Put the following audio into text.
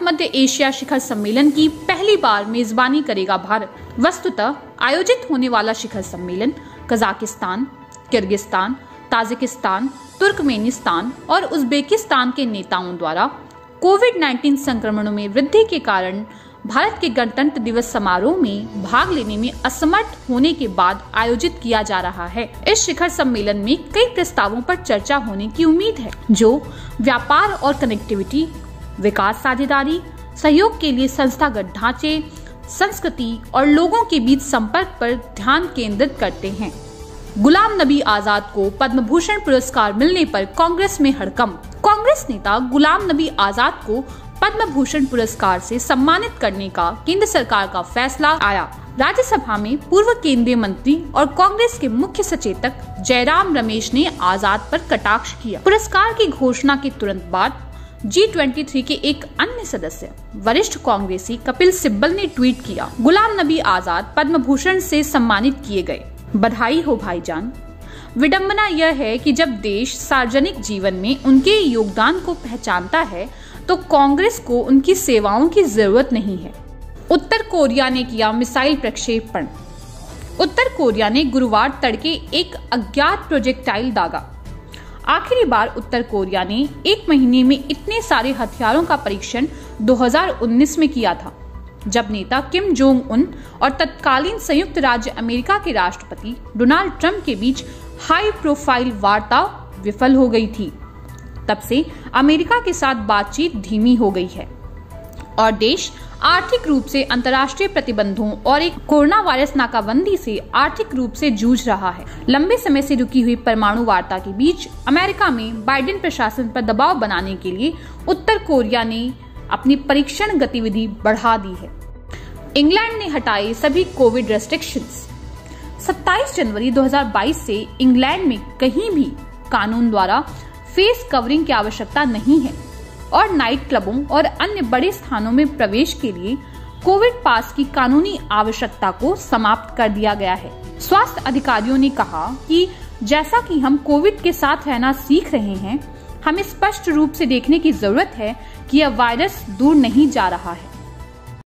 मध्य Asia शिखर सम्मेलन की पहली बार मेजबानी करेगा भारत। वस्तुतः आयोजित होने वाला शिखर सम्मेलन कजाकिस्तान, किर्गिस्तान, ताजिकिस्तान, तुर्कमेनिस्तान और उज्बेकिस्तान के नेताओं द्वारा कोविड-19 संक्रमणों में वृद्धि के कारण भारत के गणतंत्र दिवस समारोह में भाग लेने में असमर्थ होने के बाद आयोजित किया जा रहा है। इस शिखर सम्मेलन में कई प्रस्तावों पर चर्चा होने की उम्मीद है, जो व्यापार और कनेक्टिविटी, विकास साझेदारी, सहयोग के लिए संस्थागत ढांचे, संस्कृति और लोगों के बीच संपर्क पर ध्यान केंद्रित करते हैं। गुलाम नबी आजाद को पद्म भूषण पुरस्कार मिलने पर कांग्रेस में हड़कंप। कांग्रेस नेता गुलाम नबी आजाद को पद्म भूषण पुरस्कार से सम्मानित करने का केंद्र सरकार का फैसला आया। राज्यसभा में पूर्व केंद्रीय मंत्री और कांग्रेस के मुख्य सचेतक जयराम रमेश ने आजाद पर कटाक्ष किया। पुरस्कार की घोषणा के तुरंत बाद G23 के एक अन्य सदस्य वरिष्ठ कांग्रेसी कपिल सिब्बल ने ट्वीट किया, गुलाम नबी आजाद पद्म भूषण से सम्मानित किए गए, बधाई हो भाईजान। विडंबना यह है कि जब देश सार्वजनिक जीवन में उनके योगदान को पहचानता है तो कांग्रेस को उनकी सेवाओं की जरूरत नहीं है। उत्तर कोरिया ने किया मिसाइल प्रक्षेपण। उत्तर कोरिया ने गुरुवार तड़के एक अज्ञात प्रोजेक्टाइल दागा। आखिरी बार उत्तर कोरिया ने एक महीने में इतने सारे हथियारों का परीक्षण 2019 में किया था, जब नेता किम जोंग उन और तत्कालीन संयुक्त राज्य अमेरिका के राष्ट्रपति डोनाल्ड ट्रंप के बीच हाई प्रोफाइल वार्ता विफल हो गई थी। तब से अमेरिका के साथ बातचीत धीमी हो गई है और देश आर्थिक रूप से अंतर्राष्ट्रीय प्रतिबंधों और एक कोरोना वायरस नाकाबंदी से आर्थिक रूप से जूझ रहा है। लंबे समय से रुकी हुई परमाणु वार्ता के बीच अमेरिका में बाइडेन प्रशासन पर दबाव बनाने के लिए उत्तर कोरिया ने अपनी परीक्षण गतिविधि बढ़ा दी है। इंग्लैंड ने हटाए सभी कोविड रेस्ट्रिक्शंस। 27 जनवरी 2022 से इंग्लैंड में कहीं भी कानून द्वारा फेस कवरिंग की आवश्यकता नहीं है और नाइट क्लबों और अन्य बड़े स्थानों में प्रवेश के लिए कोविड पास की कानूनी आवश्यकता को समाप्त कर दिया गया है। स्वास्थ्य अधिकारियों ने कहा कि जैसा कि हम कोविड के साथ रहना सीख रहे हैं, हमें स्पष्ट रूप से देखने की जरूरत है कि यह वायरस दूर नहीं जा रहा है।